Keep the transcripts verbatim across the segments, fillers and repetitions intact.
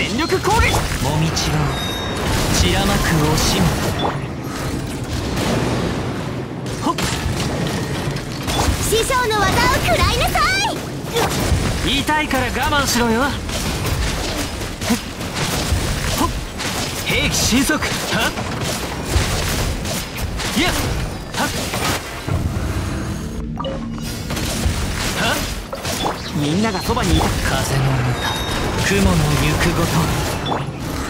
全力攻撃。 もみちろう散らまく惜しむ。 ほっ、 師匠の技を食らいなさい。 痛いから我慢しろよ。ほっ、兵器神速。はっいやはっはっ、みんながそばにいた。 風の歌雲の行くごと。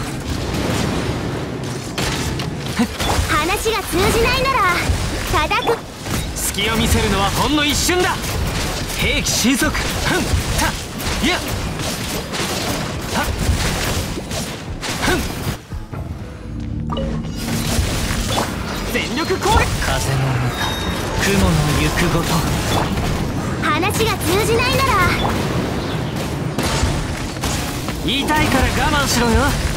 話が通じないなら叩く。 隙を見せるのはほんの一瞬だ。兵器神速。ふんたいやはっふん全力攻撃。 風の歌雲の行くごと。 話が通じないなら痛いから我慢しろよ。